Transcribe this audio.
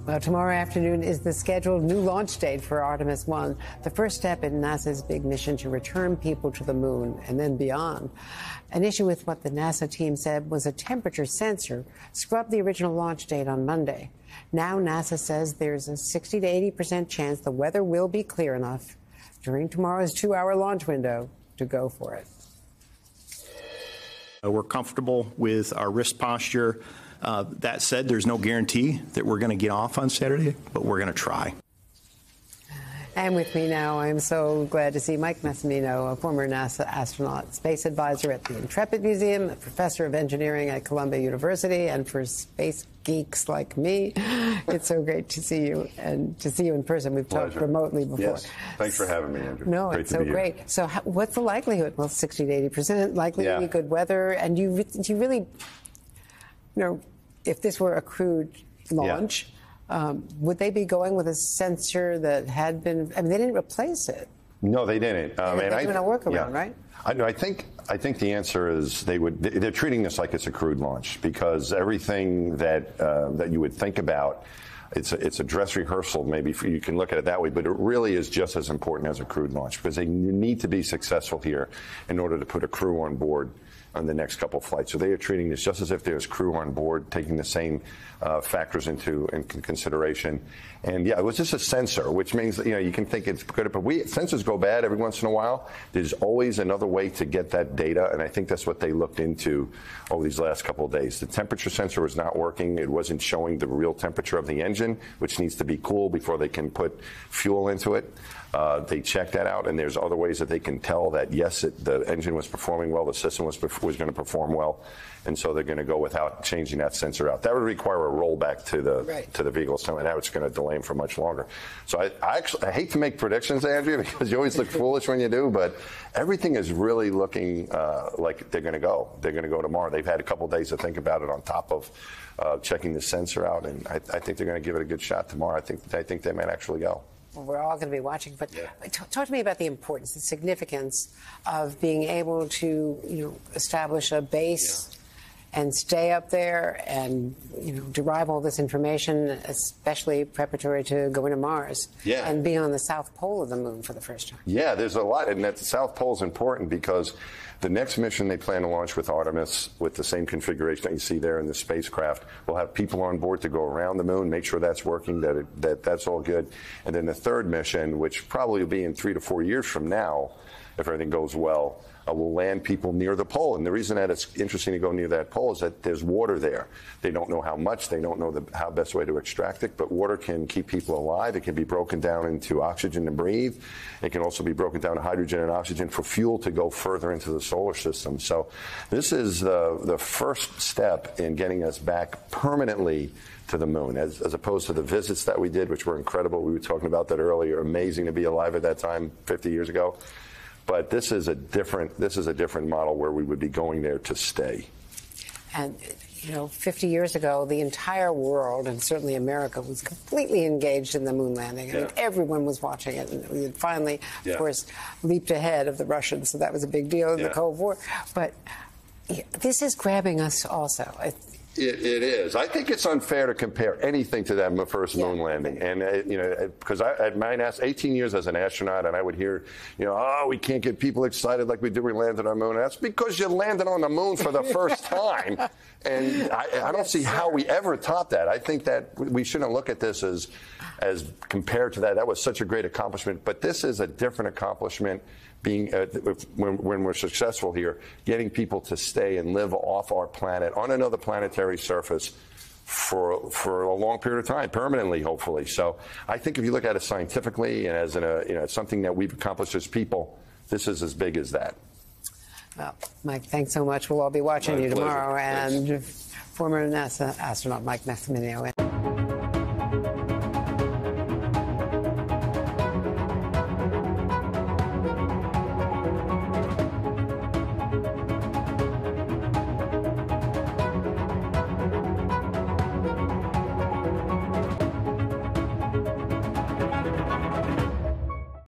Well, tomorrow afternoon is the scheduled new launch date for Artemis I, the first step in NASA's big mission to return people to the moon and then beyond. An issue with what the NASA team said was a temperature sensor scrubbed the original launch date on Monday. Now NASA says there's a 60 to 80% chance the weather will be clear enough during tomorrow's 2-hour launch window to go for it. We're comfortable with our wrist posture. That said, there's no guarantee that we're going to get off on Saturday, but we're going to try. And with me now, I'm so glad to see Mike Massiminio, a former NASA astronaut, space advisor at the Intrepid Museum, a professor of engineering at Columbia University, and for space geeks like me, it's so great to see you and to see you in person. We've talked remotely before. Yes. Thanks for having me, Andrew. No, it's so great. So what's the likelihood? Well, 60 to 80% likely to be good weather. And do you really, you know, if this were a crewed launch, would they be going with a sensor that had been, I mean, they didn't replace it. No, they didn't. They're doing a workaround, right? I think the answer is they're treating this like it's a crewed launch, because everything that you would think about, it's a dress rehearsal. Maybe you can look at it that way, but it really is just as important as a crewed launch, because you need to be successful here in order to put a crew on board on the next couple of flights. So they are treating this just as if there's crew on board, taking the same factors into consideration. And yeah, it was just a sensor, which means, you know, you can think it's good, but sensors go bad every once in a while. There's always another way to get that data, and I think that's what they looked into over these last couple of days. The temperature sensor was not working. It wasn't showing the real temperature of the engine, which needs to be cool before they can put fuel into it. They checked that out, and there's other ways that they can tell that, yes, the engine was performing well, the system was going to perform well, and so they're going to go without changing that sensor out. That would require a rollback to the vehicle, so now it's going to delay them for much longer. So I hate to make predictions, Andrea, because you always look foolish when you do, but everything is really looking like they're going to go. They're going to go tomorrow. They've had a couple days to think about it on top of checking the sensor out, and I think they're going to give it a good shot tomorrow. I think they might actually go. Well, we're all going to be watching, but talk to me about the importance, the significance of being able to, you know, establish a base and stay up there and, you know, derive all this information, especially preparatory to going to Mars and be on the South Pole of the moon for the first time. Yeah, there's a lot, and that the South Pole is important because the next mission they plan to launch with Artemis, with the same configuration that you see there in the spacecraft, will have people on board to go around the moon, make sure that's working, that's all good. And then the third mission, which probably will be in 3 to 4 years from now, if everything goes well, will land people near the pole. And the reason that it's interesting to go near that pole is that there's water there. They don't know how much, they don't know how best way to extract it, but water can keep people alive. It can be broken down into oxygen to breathe. It can also be broken down to hydrogen and oxygen for fuel to go further into the solar system. So this is the first step in getting us back permanently to the moon, as opposed to the visits that we did, which were incredible. We were talking about that earlier. Amazing to be alive at that time 50 years ago. But this is a different model where we would be going there to stay. And, you know, 50 years ago, the entire world, and certainly America, was completely engaged in the moon landing. I mean, everyone was watching it. And we had finally, of course, leaped ahead of the Russians, so that was a big deal in the Cold War. But this is grabbing us also. It is. I think it's unfair to compare anything to that first moon landing. And, you know, because at my 18 years as an astronaut, and I would hear, you know, oh, we can't get people excited like we did when we landed on the moon. That's because you landed on the moon for the first time. And I don't see how we ever top that. I think that we shouldn't look at this as compared to that. That was such a great accomplishment. But this is a different accomplishment. Being when we're successful here, getting people to stay and live off our planet on another planetary surface for a long period of time, permanently, hopefully. So I think if you look at it scientifically and as something that we've accomplished as people, this is as big as that. Well, Mike, thanks so much. We'll all be watching you tomorrow. And former NASA astronaut Mike Massiminio.